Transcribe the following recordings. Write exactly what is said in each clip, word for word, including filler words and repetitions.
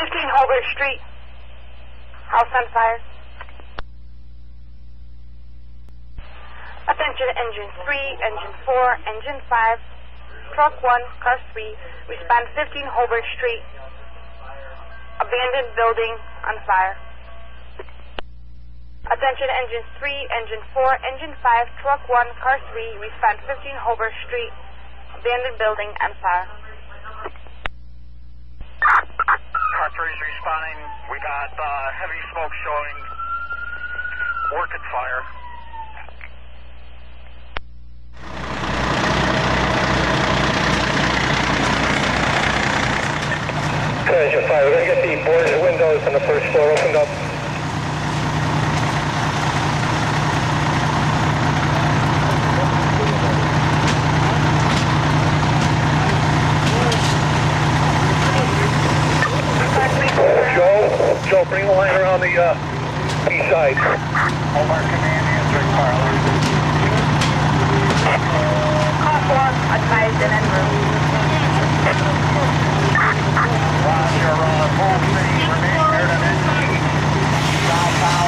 fifteen Hobart Street. House on fire. Attention engine three, engine four, engine five, truck one, car three, respond fifteen Hobart Street. Abandoned building on fire. Attention engine three, engine four, engine five, truck one, car three, respond fifteen Hobart Street. Abandoned building on fire. Car three is responding. We got uh, heavy smoke showing. Orchid fire. Engine five, we're going to get the boarded windows on the first floor opened up. Joe, Joe, bring the line around the uh, east side. Hobart Command answering fire alert. Call four, advised and en route. Roger, uh, full city, remain clear to mid southbound.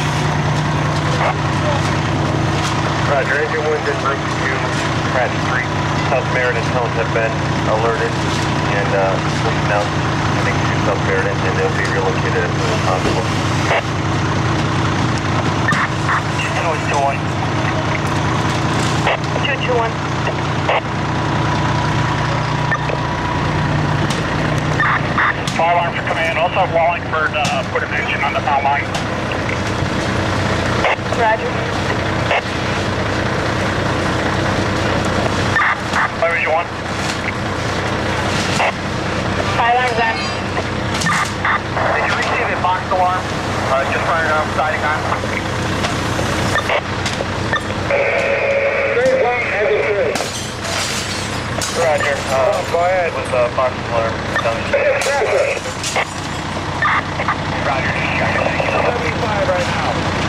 Roger, engine one did break to Pratt Street. South Meriden tones have been alerted and uh, pushed out, I think, to South Meriden, and they'll be relocated as soon as possible. two two one. two two one. Fire alarm for command. Also, Wallingford uh, put an engine on the power line. Roger. Fire engine one. Fire alarm's on. Did you receive a box alarm? Uh, just running around siding on. Straight one, engine three. Roger. Uh, Go ahead. With a box alarm down the street. Roger. seventy-five right now.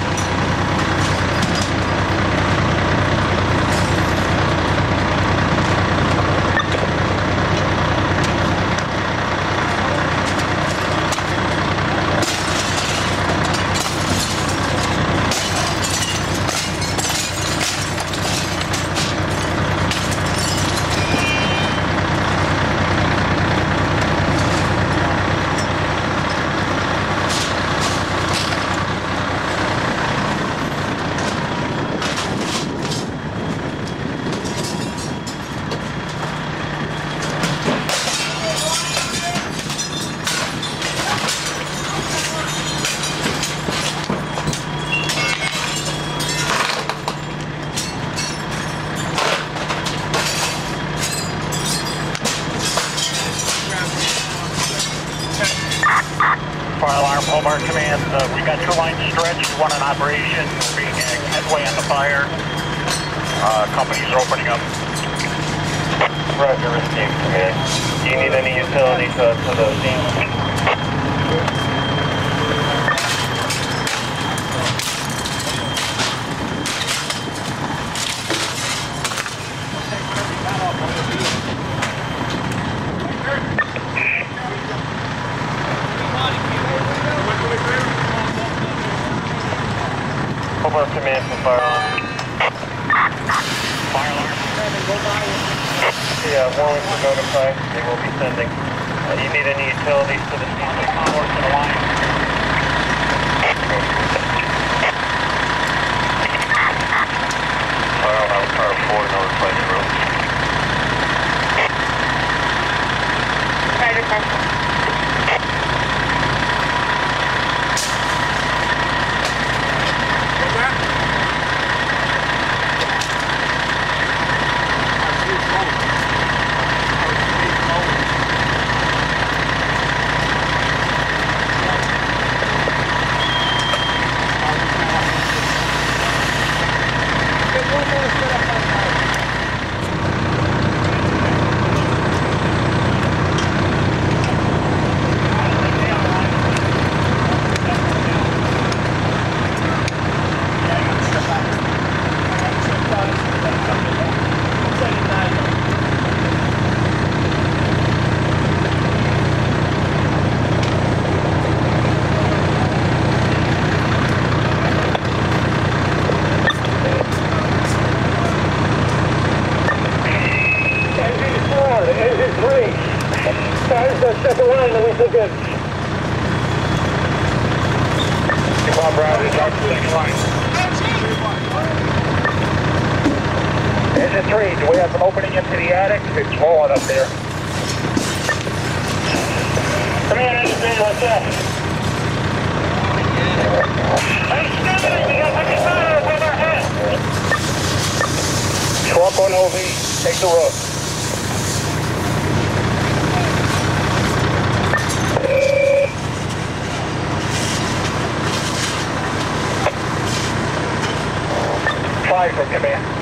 Fire alarm, Hobart Command. Uh, we got two lines stretched, one in operation, being headway on the fire. Uh, companies are opening up. Roger, received command. Do you need any utilities uh, to the scene? Hobart Command for fire alarm. Fire alarm. Yeah, Wallingford notified. They will be sending. Uh, do you need any utilities to the scene? Power to the line. Fire alarm, car four, notify the road. Roger, car. Second line, are we still good? Bob Brown is out to second line. Engine three, do we have an opening into the attic? It's falling up there. Come in, engine three, what's up? Hey, Stephanie, we got fucking fire above our head. Truck on O V, take the road. Five from command.